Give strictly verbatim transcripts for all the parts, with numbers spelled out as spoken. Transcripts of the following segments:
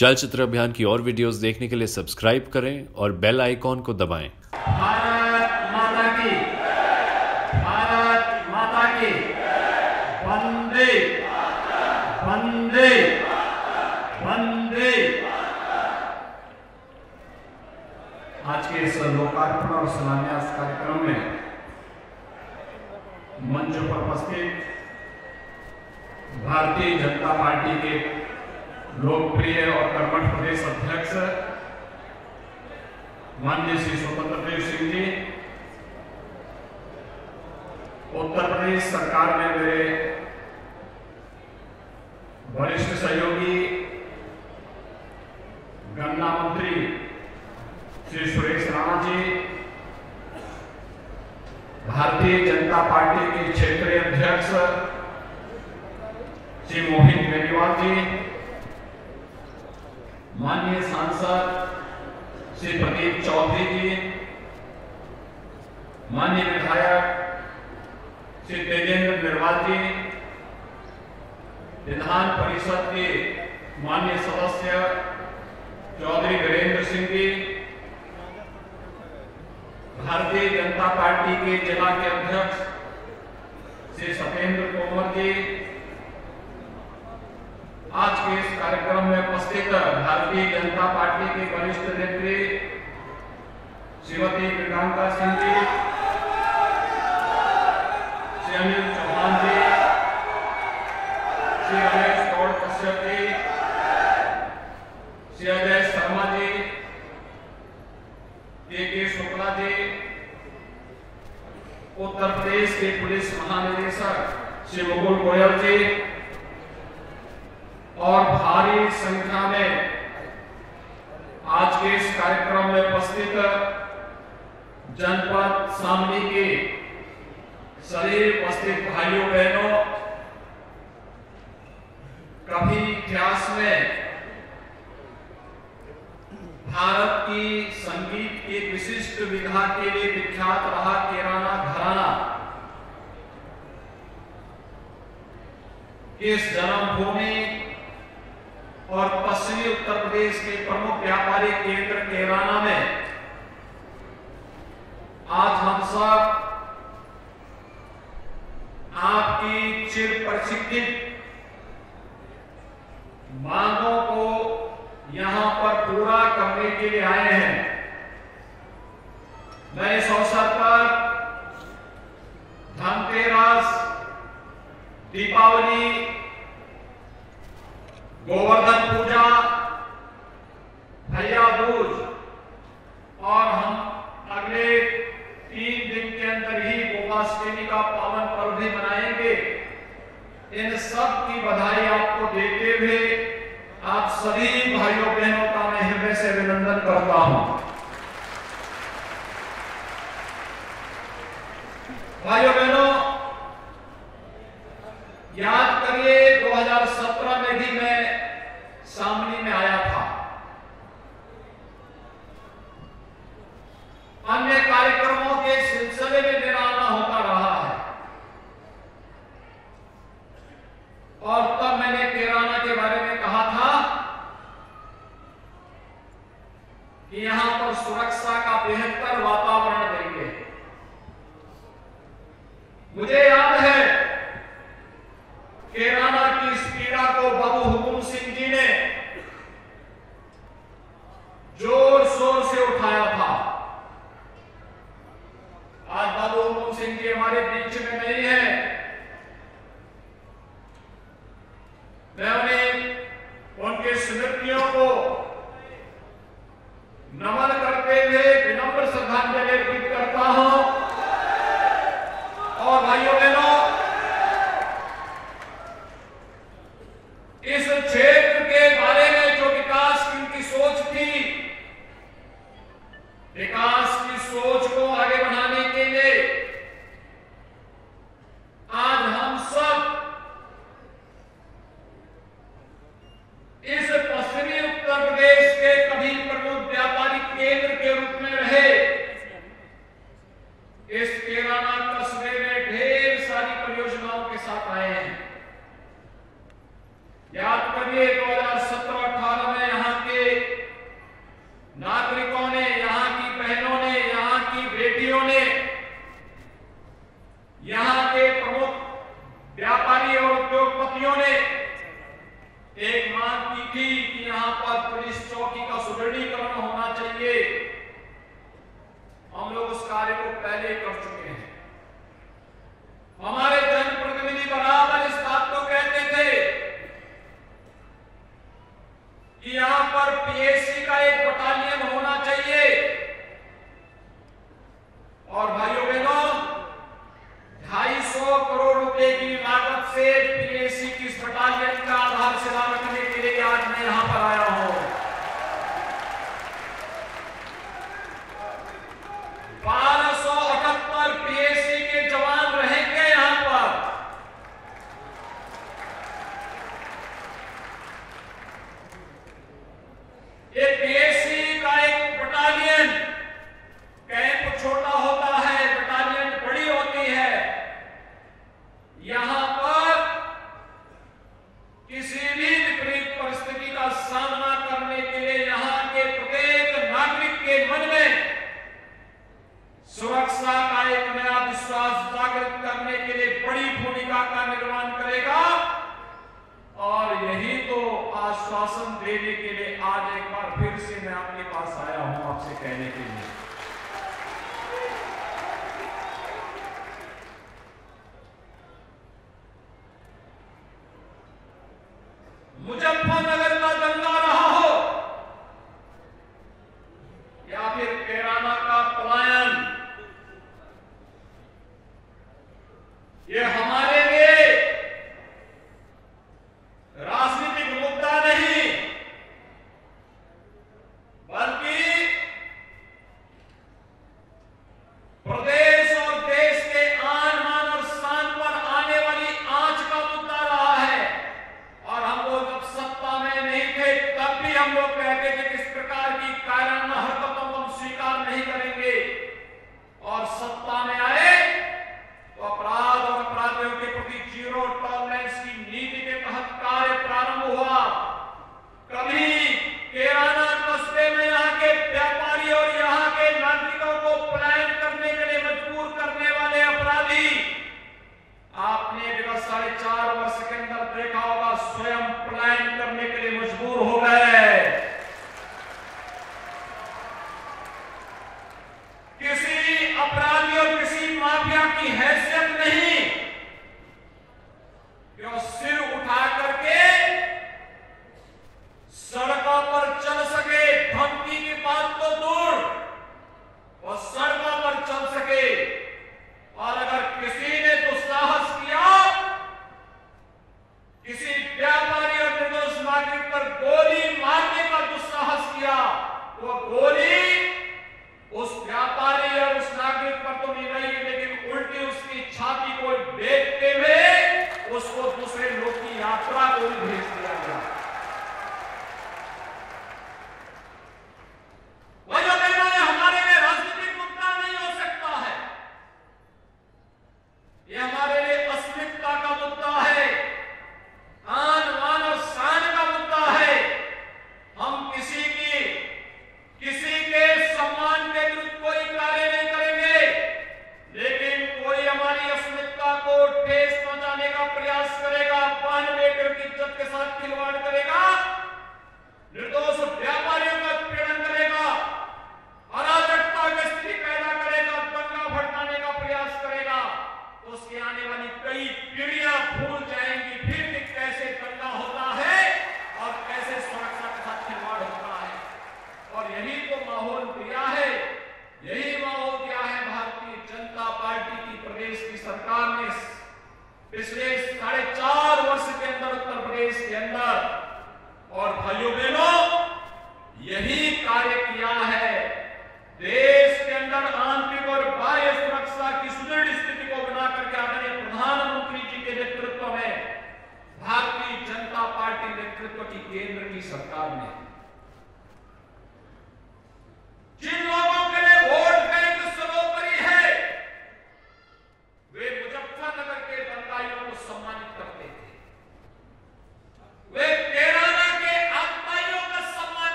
चलचित्र अभियान की और वीडियोस देखने के लिए सब्सक्राइब करें और बेल आइकॉन को दबाएं। भारत माता की, भारत माता की, वंदे वंदे वंदे। आज के इस लोकार्पण और शिलान्यास कार्यक्रम में मंच पर उपस्थित भारतीय जनता पार्टी के लोकप्रिय और कर्मठ प्रदेश अध्यक्ष माननीय श्री स्वतंत्र देव सिंह जी, उत्तर प्रदेश सरकार में मेरे वरिष्ठ सहयोगी गन्ना मंत्री श्री सुरेश राणा जी, भारतीय जनता पार्टी के क्षेत्रीय अध्यक्ष श्री मोहित बेनीवाल जी, माननीय सांसद श्री प्रदीप चौधरी जी, माननीय विधायक श्री तेजेंद्र निर्वाल जी, विधान परिषद के माननीय सदस्य चौधरी वीरेंद्र सिंह जी, भारतीय जनता पार्टी के जिला के अध्यक्ष श्री सत्येंद्र तोमर जी, आज के इस कार्यक्रम में उपस्थित भारतीय जनता पार्टी के वरिष्ठ नेत्री श्रीमती प्रियंका सिंह जी, श्री अनिल चौहान जी, श्री रमेश गौड़ कश्यप जी, श्री अजय शर्मा जी, के के शुक्ला जी, उत्तर प्रदेश के पुलिस महानिदेशक श्री मुकुल गोयल जी और भारी संख्या में आज के इस कार्यक्रम में उपस्थित जनपद शामली के सभी उपस्थित भाइयों बहनों, कभी इतिहास में भारत की संगीत की विशिष्ट विधा के लिए विख्यात रहा केराना घराना इस जन्मभूमि और पश्चिमी उत्तर प्रदेश के प्रमुख व्यापारिक केंद्र केराना में आज हम सब आपकी चिर प्रशिक्षित मांगों को यहां पर पूरा करने के लिए आए हैं। मैं इस अवसर पर धनतेरस, दीपावली, गोवर्धन पूजा, भैया दूज और हम अगले तीन दिन के अंदर ही गोपाष्टमी का पावन पर्व भी मनाएंगे। इन सब की बधाई आपको देते हुए आप सभी भाइयों बहनों का मैं हृदय से अभिनंदन करता हूं। भाइयों बहनों, याद करिए दो हज़ार सत्रह में भी मैं शामली में आया था। अन्य कार्यक्रमों के सिलसिले में मेरा आना होता रहा है और तब मैंने केराना के बारे में कहा था कि यहां पर सुरक्षा का बेहतर वातावरण देंगे। मुझे याद है केराना की इस पीड़ा को बाबू हुकुम सिंह जी ने जोर शोर से उठाया था। आज बाबू हुकुम सिंह जी हमारे बीच में नहीं है। मैं उन्हें उनके स्मृतियों को नमन करते हुए विनम्र श्रद्धांजलि अर्पित करता हूं। और भाइयों बहनों, इस क्षेत्र के बारे में जो विकास की उनकी सोच थी, विकास की सोच को आगे बढ़ाने के लिए आज हम सब इस पश्चिमी उत्तर प्रदेश के कभी प्रमुख व्यापारिक केंद्र के रूप में रहे इस केराना कस्बे में ढेर सारी पर पुलिस चौकी का सुदृढ़ीकरण होना चाहिए। हम लोग उस कार्य को पहले कर चुके हैं। हमारे जनप्रतिनिधि बराबर इस बात को कहते थे कि यहां पर पीएसी का एक बटालियन होना चाहिए। और भाइयों बहनों, ढाई सौ करोड़ रुपए की लागत से पीएसी की इस बटालियन का आधारशिला रखने के लिए आज मैं यहां पर आया हूं। बारह सौ अठहत्तर पीएसी के जवान रहेंगे यहां पर। ये पीएसी का एक बटालियन, कैंप छोटा होता है, बटालियन बड़ी होती है। यहां पर किसी भी विपरीत परिस्थिति का सामना करने के लिए यहां के प्रत्येक नागरिक के मन में सुरक्षा का एक नया विश्वास जागृत करने के लिए बड़ी भूमिका का निर्माण करेगा। और यही तो आश्वासन देने के लिए आज एक बार फिर से मैं आपके पास आया हूं, आपसे कहने के लिए। मुजफ्फरनगर का दंगा रहा हो या फिर कैराना का पलायन, ये हमारे लिए राजनीतिक मुद्दा नहीं, बल्कि प्रदेश और देश के आन मान और शान पर आने वाली आंच का मुद्दा रहा है। और हम लोग जब सत्ता में नहीं थे तब भी हम लोग कहते थे कि इस प्रकार की कायराना हरकतों को हम स्वीकार नहीं करेंगे। और सत्ता में आए तो अपराध और अपराधियों के प्रति जीरो टॉलरेंस की नीति के तहत कार्य प्रारंभ हुआ। कभी कैराना कस्बे में यहाँ के व्यापारी और यहाँ के नागरिकों को पलायन करने के लिए मजबूर करने वाले अपराधी, आपने विगत साढ़े चार वर्ष के अंदर देखा होगा, स्वयं पलायन करने के लिए मजबूर हो गए।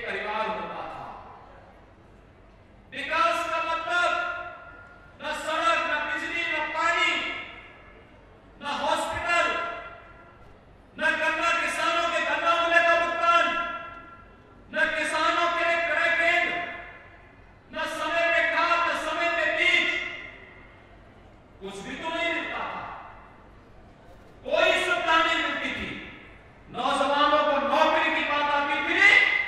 एक परिवार होता था। विकास का मतलब न सड़क, न बिजली, न पानी, न हॉस्पिटल, न गन्ना किसानों के गन्ना मूल्य का भुगतान, न किसानों के लिए क्रय केंद्र, न समय पे खाद, न समय पे बीज, कुछ भी तो नहीं मिलता था। कोई सुविधा नहीं मिलती थी। नौजवानों को नौकरी की बात आती थी,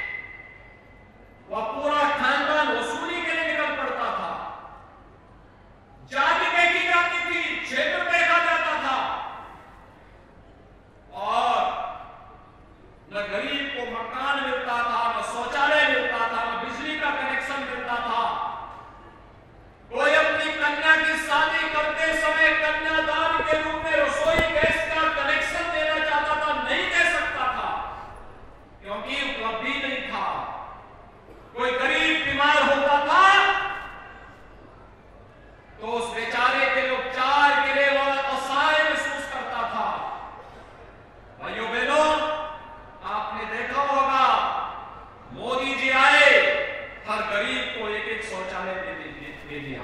वह पूरा खानदान वसूली के लिए निकल पड़ता था। जाति देखी जाती थी, क्षेत्र देखा जाता था, और न गरीब को मकान मिलता था, न शौचालय मिलता था, न बिजली का कनेक्शन मिलता था। कोई अपनी कन्या की शादी करते समय कन्यादान के रूप में रसोई गैस का कनेक्शन देना चाहता था, नहीं दे सकता था क्योंकि उपलब्ध ही नहीं था। कोई गरीब बीमार होता था तो उस बेचारे के लिए उपचार के लिए वह असहाय महसूस करता था। भाइयों बहनों, आपने देखा होगा, मोदी जी आए, हर गरीब को एक एक शौचालय दे दे दिया।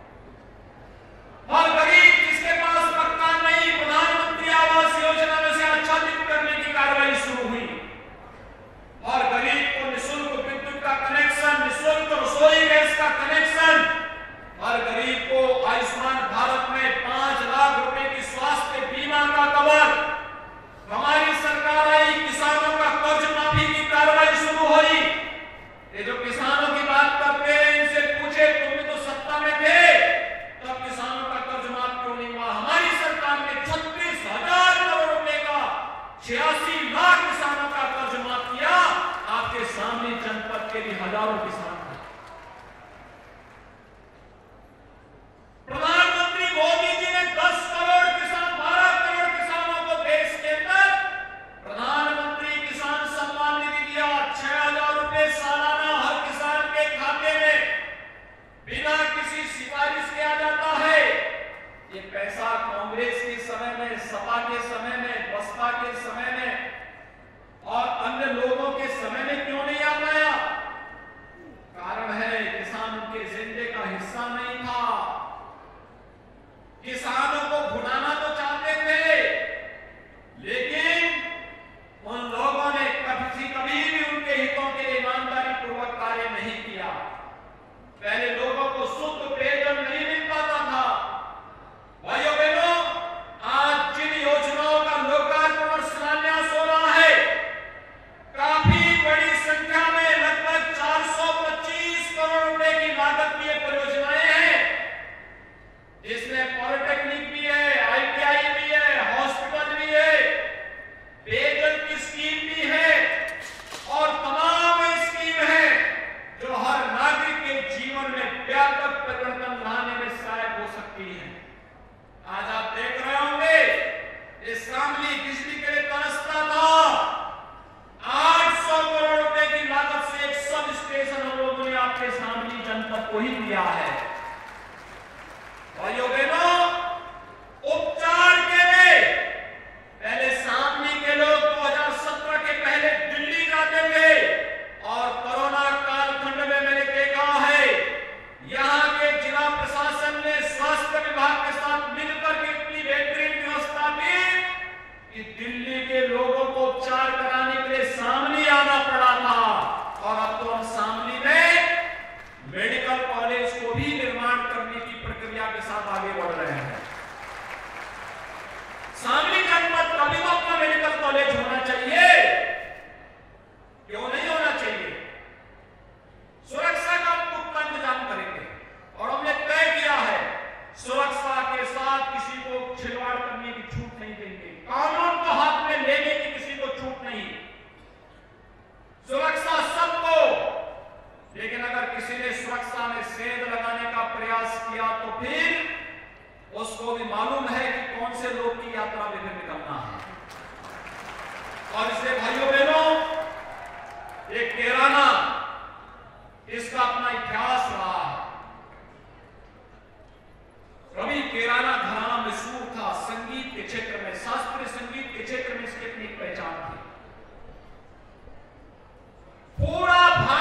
हर गरीब जिसके पास मकान नहीं, प्रधानमंत्री आवास योजना में से आच्छादित करने की कार्रवाई शुरू हुई। हर गरीब को निःशुल्क विद्युत का कनेक्शन, निःशुल्क रसोई गैस का कनेक्शन, हर गरीब को आयुष्मान भारत में पांच लाख रुपए की स्वास्थ्य बीमा का कवर। हमारी सरकार आई, किसानों का कर्ज माफी की कार्रवाई शुरू हुई। ये जो किसानों की बात करते हैं, इनसे पूछे तुम भी तो सत्ता में थे, तब किसानों का कर्ज माफ क्यों नहीं हुआ? हमारी सरकार ने छत्तीस हजार करोड़ रुपए का छियासी लाख किसानों का कर्ज माफ किया। आपके सामने जनपद के भी हजारों किसान हैं। प्रधानमंत्री मोदी जी ने दस करोड़ किसान, बारह करोड़ किसानों को देश के अंदर प्रधानमंत्री किसान सम्मान निधि दिया। छह हजार रुपए सालाना हर किसान के खाते में बिना किसी सिफारिश के आ जाता है। ये पैसा कांग्रेस के समय में, सपा के समय में, बसपा के समय में और अन्य लोगों के समय में क्यों नहीं आ पाया? कारण है, किसान उनके एजेंडे का हिस्सा नहीं था। किसानों को भुनाना तो चाहते थे, लेकिन उन लोगों ने कभी कभी भी उनके हितों के लिए ईमानदारी पूर्वक कार्य नहीं किया। पहले लोगों को शुद्ध पेयजल नहीं मिल पाता था। भाइयों बहनों, आज जिन योजनाओं का लोकार्पण और शिलान्यास हो रहा है, काफी बड़ी संख्या में लगभग चार सौ पच्चीस करोड़ रुपए की लागत की परियोजनाएं हैं। इसमें पॉलिटेक्निक भी है, आई टी आई भी है, हॉस्पिटल भी है, पेयजल की स्कीम भी है और तमाम स्कीम है जो हर नागरिक के जीवन में व्यापक परिवर्तन लाने में सहायक हो सकती है। आज आप देख रहे होंगे, इस शामली बिजली के लिए तरसता था। आठ सौ करोड़ रुपए की लागत से एक सब स्टेशन हम लोगों ने आपके शामली जनपद को ही दिया है। भाइयों बहनों, उपचार के लिए पहले शामली के लोग दो हजार सत्रह के पहले दिल्ली जाते थे और कोरोना कालखंड में मैंने देखा है, यहाँ के जिला प्रशासन ने स्वास्थ्य विभाग के साथ मिलकर के इतनी बेहतरीन व्यवस्था की कि दिल्ली के लोगों को उपचार कराने के लिए शामली आना पड़ा था। और अब तो हम शामली में मेडिकल कॉलेज को भी निर्माण करने की प्रक्रिया के साथ आगे बढ़ रहे हैं। शामली जनपद का भी तो अपना मेडिकल कॉलेज होना चाहिए, क्यों नहीं होना चाहिए? सुरक्षा का पुख्ता इंतजाम करेंगे और हमने तय किया है, सुरक्षा के साथ किसी को खिलवाड़ करने की छूट नहीं देंगे। कानून को हाथ में लेने की किसी को छूट नहीं। सुरक्षा सबको, लेकिन अगर किसी ने सुरक्षा में सेंध लगाने का प्रयास किया तो फिर उसको भी मालूम है कि कौन से लोग की यात्रा में निकलना है। और इसलिए भाइयों बहनों, एक केराना, इसका अपना इतिहास रहा है। रवि केराना घराना मशहूर था संगीत के क्षेत्र में, शास्त्रीय संगीत के क्षेत्र में इसकी अपनी पहचान थी। पूरा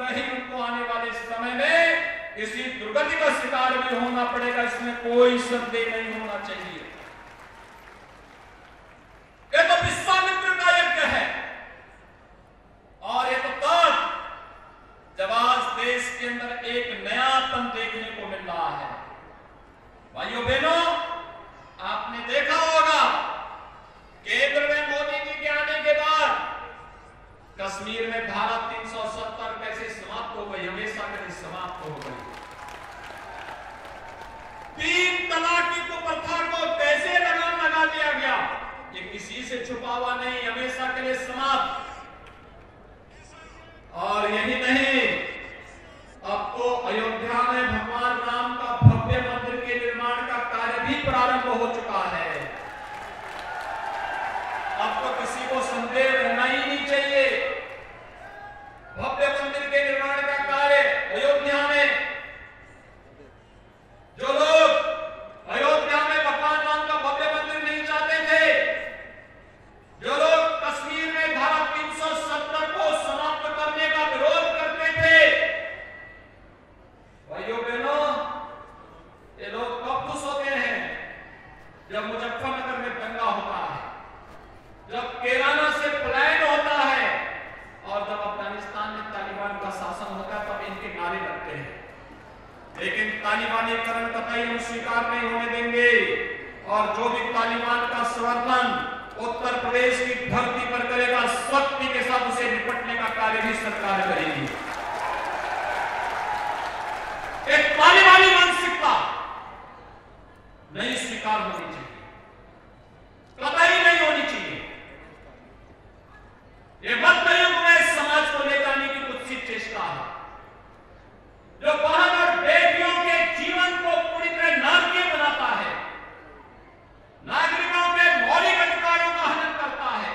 जगह ही उनको आने वाले समय में किसी दुर्गति का शिकार भी होना पड़ेगा, इसमें कोई संदेह नहीं होना चाहिए। ये तो विश्वामित्र का यज्ञ है, और ये तो तब जब आज देश के अंदर एक नयापन देखने को मिल रहा है। भाइयों बहनों, आपने देखा होगा केंद्र में मोदी जी के आने के बाद कश्मीर में धारा तीन सौ सत्तर कैसे समाप्त हो गई, हमेशा के लिए समाप्त हो गई। तीन तलाक की कुप्रथा को कैसे लगाम लगा दिया गया, ये किसी से छुपा हुआ नहीं, हमेशा के लिए समाप्त। और यही नहीं, अब तो अयोध्या में भगवान राम का भव्य मंदिर के निर्माण का कार्य भी प्रारंभ हो चुका है। अब तो किसी को संदेह रहना ही नहीं चाहिए, भव्य मंदिर के निर्माण का कार्य अयोध्या में। जो लोग अयोध्या में भगवान राम का भव्य मंदिर नहीं चाहते थे, जो लोग कश्मीर में धारा तीन सौ सत्तर को समाप्त करने का विरोध करते थे, भाइयों बहनों, ये लोग कब खुश होते हैं? जब मुजफ्फरनगर में दंगा होता है, जब केराना से पलायन होता है, और जब अफगानिस्तान में तालिबान का शासन होता है, तब इनके नारे लगते हैं। लेकिन तालिबानीकरण कतई हम स्वीकार नहीं होने देंगे, और जो भी तालिबान का समर्थन उत्तर प्रदेश की धरती पर करेगा, सख्ती के साथ उसे निपटने का कार्य भी सरकार करेगी। एक तालिबानी मानसिकता नहीं स्वीकार होनी चाहिए, कतई नहीं होनी चाहिए। ये मध्य युग में समाज को ले जाने की कुत्सित चेष्टा है, जो बहन और बेटियों के जीवन को पूरी तरह नारकीय बनाता है, नागरिकों के मौलिक अधिकारों का हनन करता है,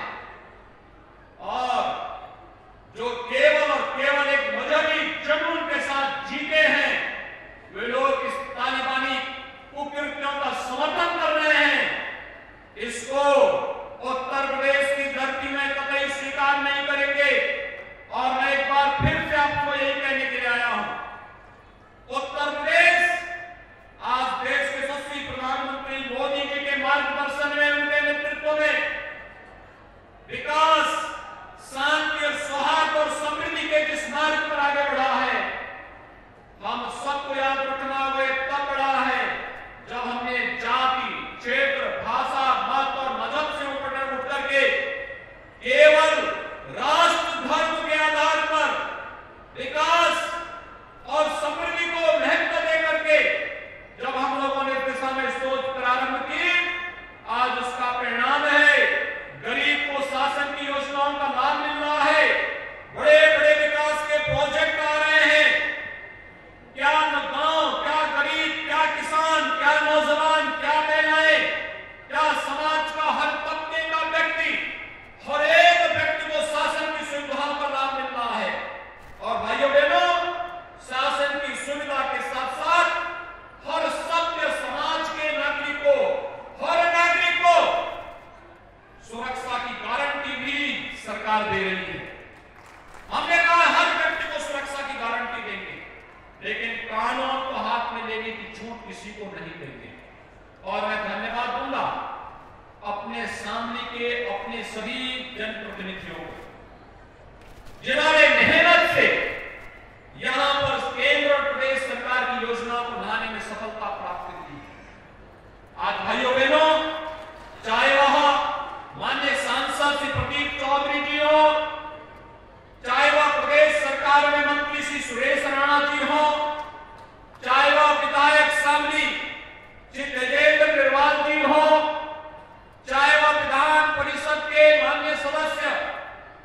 और जो केवल और केवल एक मजहबी जुनून के साथ जीते हैं, वे लोग इस तालिबानी कुकृत्यों का समर्थन कर रहे हैं। इसको उत्तर प्रदेश की धरती में कतई स्वीकार नहीं करेंगे। और मैं एक बार फिर से आपको यही कहने के लिए आया हूं, उत्तर प्रदेश आज देश के यशस्वी प्रधानमंत्री मोदी जी के मार्गदर्शन में, उनके नेतृत्व में विकास, शांति और सौहार्द और समृद्धि के जिस मार्ग पर आगे बढ़ा है, हम सबको याद रखना हुए तब बढ़ा है जब हमने जाति, क्षेत्र, भाषा, मत और मजहब से ऊपर उठ करके केवल राष्ट्र धर्म के आधार पर विकास और समृद्धि को महत्व दे करके जब हम लोगों ने इस दिशा में सोच प्रारंभ की, आज उसका परिणाम है गरीब को शासन की योजनाओं का लाभ मिल रहा है, बड़े बड़े विकास के प्रोजेक्ट आ रहे हैं। क्या गांव, क्या गरीब, क्या किसान, क्या नौजवान, क्या महिलाएं, क्या समाज का हर तबके का व्यक्ति, हर एक व्यक्ति को शासन की सुविधाओं का लाभ मिल रहा है। और भाइयों बहनों, शासन की सुविधा के साथ साथ हर सभ्य समाज के नागरिकों, हर नागरिक को सुरक्षा की गारंटी भी सरकार दे रही है। हमने कहा हर व्यक्ति को सुरक्षा की गारंटी देंगे, लेकिन कानून को हाथ में लेने की छूट किसी को नहीं देंगे। और मैं धन्यवाद दूंगा अपने सामने के अपने सभी जनप्रतिनिधियों को, जिन्होंने मेहनत से यहां पर केंद्र और प्रदेश सरकार की योजनाओं को लाने में सफलता प्राप्त की। आज भाइयों बहनों, चाहे वह माननीय सांसद श्री प्रदीप चौधरी जी हो, चाहे वह प्रदेश सरकार में मंत्री श्री सुरेश राणा जी हो, चाहे वह विधायक शामली श्री तेजेंद्र निर्वाल जी हो, चाहे वह विधान परिषद के माननीय सदस्य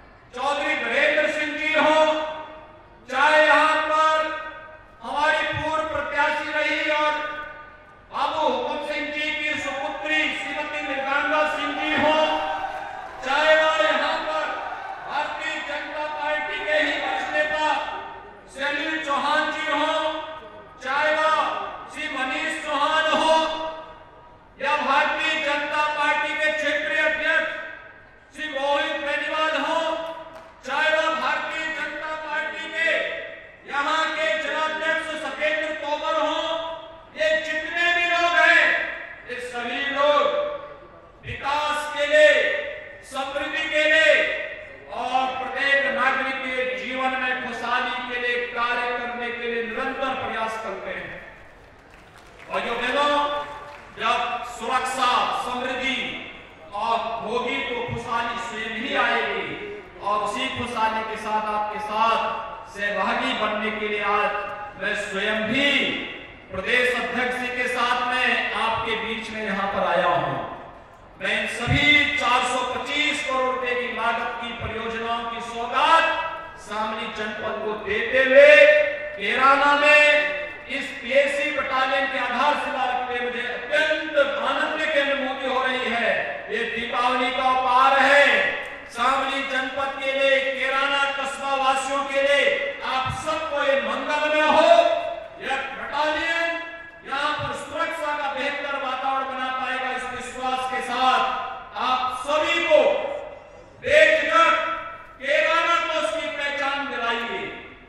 के साथ आपके साथ सहभागी बनने के लिए आज मैं स्वयं भी प्रदेश अध्यक्ष जी के साथ में आपके बीच में यहाँ पर आया हूँ। मैं इन सभी चार सौ पच्चीस करोड़ रुपए की लागत की परियोजनाओं की सौगात शामली जनपद को देते हुए कैराना में इस पीएसी बटालियन के आधारशिला रखते मुझे अत्यंत आनंद की अनुभूति हो रही है। ये दीपावली का उपहार है शामली जनपद के लिए, कैराना कस्बा वासियों के लिए। आप सबको ये मंगलमय हो। यह बटालियन यहाँ पर सुरक्षा का बेहतर वातावरण बना पाएगा, इस विश्वास के साथ आप सभी को बेझिझक कैराना को उसकी पहचान दिलाइए।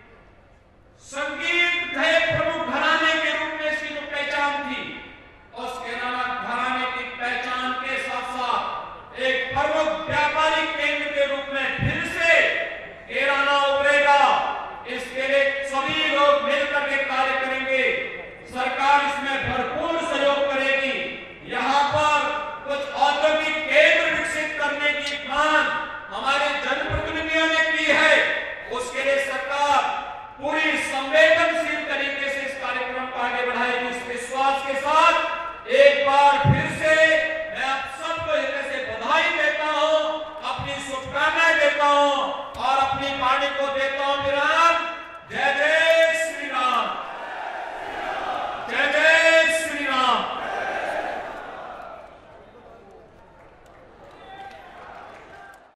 संगीत के प्रमुख घराने के रूप में इसकी जो पहचान थी, उस कैराना घराने की पहचान के साथ साथ एक प्रमुख व्यापारिक केंद्र के रूप में फिर से कैराना उभरेगा। इसके लिए सभी लोग मिलकर के कार्य करेंगे। सरकार इसमें भरपूर सहयोग करेगी। यहाँ पर कुछ औद्योगिक केंद्र विकसित करने की प्लान हमारे जनप्रतिनिधियों ने की है। उसके लिए सरकार पूरी संवेदनशील तरीके से इस कार्यक्रम को आगे बढ़ाएगी। इस विश्वास के साथ एक बार फिर से मैं आप सबको हृदय से बधाई देता हूं, अपनी शुभकामनाएं देता हूं और अपनी वाणी को देता